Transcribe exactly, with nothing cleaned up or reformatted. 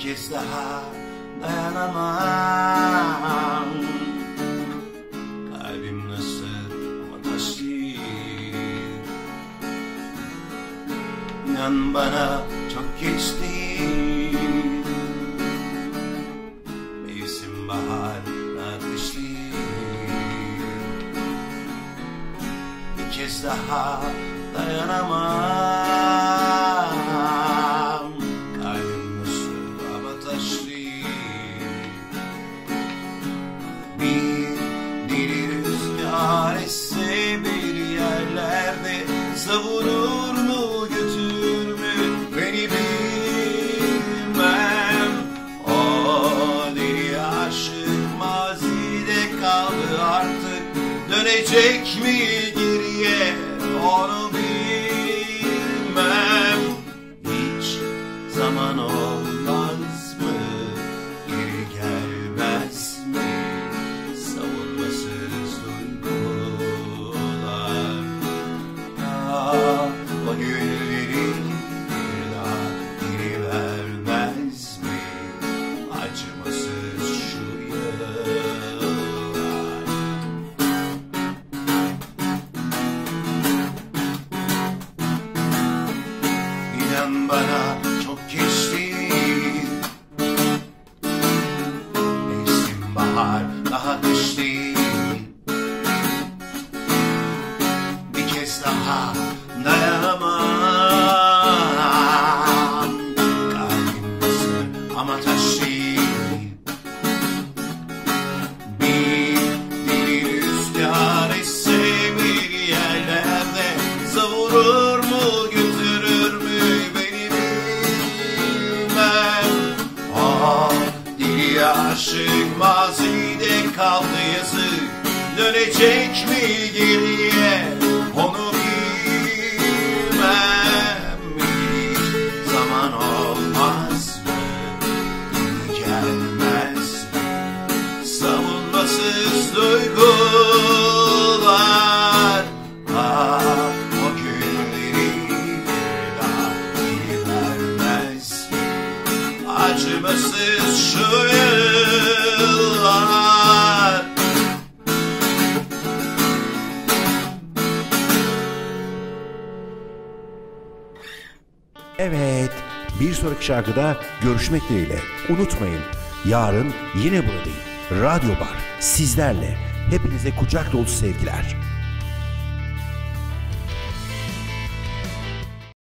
kez daha dayanamam. Kalbim nasıl ama taşlı. İnan bana çok geçti. Mevsim bahar ateşli. Bir kez daha dayanamam. Kalbim nasıl ama taşlı. Bir deli rüzgar esse bir yerlerde savurur mu götürür mü beni bilmem. O deli aşık mazide kaldı artık, dönecek mi geriye onu bilmem. Hiç zaman olmaz mı, geri gelmez mi savunmasız duygular. Ah, o günlerin bir daha geri vermez mi acımasız şu yıllar. İnan bana çok geçti. Mevsim bahar daha kış değil. Bir kez daha dayanamam. Kalbim nasıl ama taş değil. Bir deli rüzgar esse bir yerlerde savurur mu götürür mü beni bilmem. Ah, deli aşık mazide kaldı yazık, dönecek mi geriye onu bilmem. Hiç zaman olmaz mı, geri gelmez mi savunmasız duygular. Ah, o günleri bir daha geri vermez mi acımasız şu yıllar. Evet, bir sonraki şarkıda görüşmek dileğiyle. Unutmayın, yarın yine buradayım. Radyo Bar sizlerle. Hepinize kucak dolusu sevgiler.